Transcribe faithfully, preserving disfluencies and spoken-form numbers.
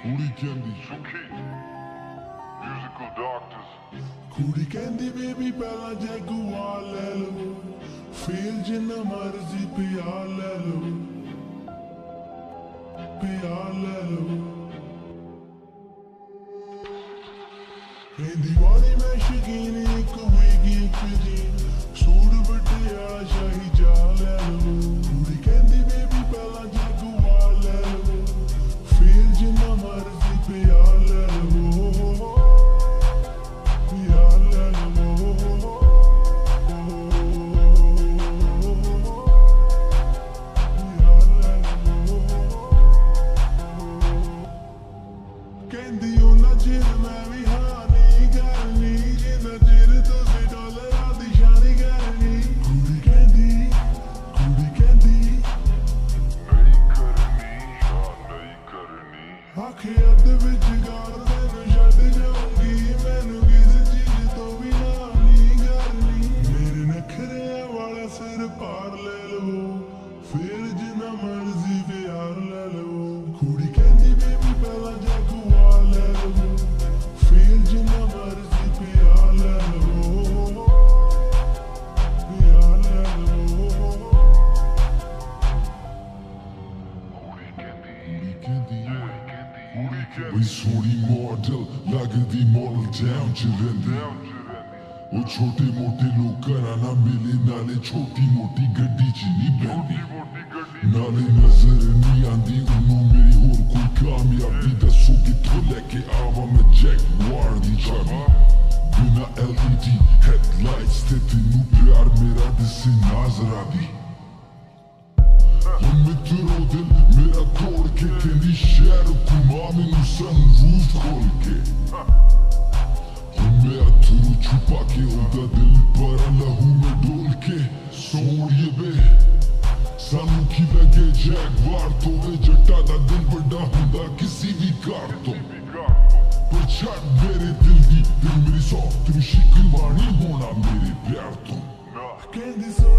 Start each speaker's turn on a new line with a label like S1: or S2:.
S1: ਕੁੜੀ ਕਹਿੰਦੀ
S2: ਸੁਖੀ ਮਿਊਜ਼ੀਕਲ ਡਾਕਟਰਸ
S1: ਕੁੜੀ ਕਹਿੰਦੀ ਬੇਬੀ ਪਹਿਲਾਂ ਜੈਗੂਆਰ ਲੈ ਲਓ ਫੇਰ ਜਿੰਨਾ ਮਰਜ਼ੀ ਪਿਆਰ ਲੈ ਲਓ ਪਿਆਰ ਲੈ ਲਓ ਕਹਿੰਦੀ ਵਾਲੀ ਮੈਂ ਸ਼ਕੀਨ ਇੱਕ ਹੋਏਗੀ ਇੱਕ ਦਿਨ ਸੂਟ ਬਟਿਆ ਸ਼ਾਹੀ ਜਾ ਲੈ ਲਓ ਕੁੜੀ ਕਹਿੰਦੀ ਬੇਬੀ ਪਹਿਲਾਂ ਜੈਗੂਆਰ ਲੈ ਲਓ ਫੇਰ ਜਿੰਨਾ ਮਰਜ਼ੀ ਪਿਆਰ ਲੈ ਲਓ ਪਿਆਰ ਲੈ ਲਓ ਪਿਆਰ ਲੈ ਲਓ ਕਹਿੰਦੀ ਉਹਨਾਂ ਚਿਰ ਮੈਂ ਵੀ ਹਾਂ ਨਹੀਂ ਕਰਨੀ ਜਿੰਨਾ ਚਿਰ ਤੁਸੀਂ ਡਾਲਰਾਂ ਦੀ ਸ਼ਾਨੀ ਕਰਨੀ ਕੁੜੀ ਕਹਿੰਦੀ ਕੁੜੀ ਕਹਿੰਦੀ
S2: ਨਹੀਂ ਕਰਨੀ ਹਾਂ ਨਹੀਂ ਕਰਨੀ
S1: ਆਖੇ ਅੱਧ ਵਿੱਚ ਗਾਰ ਤੈਨੂੰ ਛੱਡ ਜਾਊਂਗੀ ਮੈਨੂੰ ਕਿਸੇ ਚੀਜ਼ ਤੋਂ ਵੀ ਨਾ ਨਹੀਂ ਕਰਨੀ ਮੇਰੇ ਨਖਰਿਆਂ ਵਾਲਾ ਸਿਰ ਪਾਰ ਲੈ ਲਵੋ ਫੇਰ ਜਿੰਨਾ ਮਰਜ਼ੀ ਪਿਆਰ ਲੈ ਲਵੋ ਕੁੜੀ ਕਹਿੰਦੀ ਬੇਬੀ ਪਹਿਲਾਂ ਜੈਗੂਆਰ ਲੈ ਲਵੋ ਫੇਰ ਜਿੰਨਾ ਮਰਜ਼ੀ ਪਿਆਰ ਲੈ ਲਵੋ ਪਿਆਰ ਲੈ ਲਵੋ
S2: ਕੁੜੀ ਕਹਿੰਦੀ
S1: ਕੁੜੀ ਕਹਿੰਦੀ
S2: ਕੁੜੀ ਕਹਿੰਦੀ
S1: ਬਈ ਸੋਹਣੀ ਮਾਡਲ ਲੱਗਦੀ ਮਾਡਲ ਟਾਊਨ ਚ ਰਹਿੰਦੀ
S2: ਟਾਊਨ ਚ ਰਹਿੰਦੀ
S1: ਉਹ ਛੋਟੇ ਮੋਟੇ ਲੋਕਾਂ ਨਾਲ ਨਾ ਮਿਲੇ ਨਾਲੇ ਛੋਟੀ ਮੋਟੀ ਗੱਡੀ ਚ ਨਹੀਂ ਬਹਿੰਦੀ
S2: ਮੋਟੀ ਗੱਡੀ
S1: ਨਾਲੇ ਨਜ਼ਰ ਨਹੀਂ ਆਂਦੀ ਉਹਨੂੰ ਮੇਰੀ ਹੋਰ ਕੋਈ ਕਾਮਯਾਬੀ ਦੱਸੋ ਕਿੱਥੋਂ ਲੈ ਕੇ ਆਵਾਂ ਮੈਂ ਜੈਗੂਆਰ ਦੀ ਚਾਬੀ ਬਿਨਾ ਐਲ ਈ ਡੀ ਹੈਡਲਾਈਟਸ ਤੇ ਤੈਨੂੰ ਪਿਆਰ ਮੇਰਾ ਦਿਸੇ ਨਾਜ਼ਰਾ ਦੀ ਹੁਣ ਮਿੱਤਰੋ ਦਿਲ ਮੇਰਾ ਤੋੜ ਕੇ ਕਹਿੰਦੀ ਸ਼ਹਿਰ ਘੁਮਾ ਮੈਨੂੰ ਸਨਰੂਫ ਖੋਲ ਕੇ ਹੁਣ ਮੈਂ ਅਥਰੂ ਛੁਪਾ ਕੇ ਉਹਦਾ ਦਿਲ ਪਰ ਲਹੂ ਮੈਂ ਡੋਲ ਕੇ ਸੋਹਣੀਏ ਵੇ ਸਾਨੂੰ ਕੀ ਲੱਗੇ ਜੈਗੂਆਰ ਤੋਂ ਵੇ ਜੱਟਾ ਦਾ ਦਿਲ ਵੱਡਾ ਹੁੰਦਾ ਕਿਸੇ ਵੀ ਕਾਰ ਤੋਂ ਪਰ ਛੱਡ ਮੇਰੇ ਦਿਲ ਦੀ ਦਿਲ ਮੇਰੀ ਸੌ ਤੈਨੂੰ ਸ਼ਿਕਵਾਣੀ ਹੋਣਾ ਮੇਰੇ ਪਿਆਰ ਤੋਂ
S2: ਨਾ
S1: ਕਹਿੰਦੀ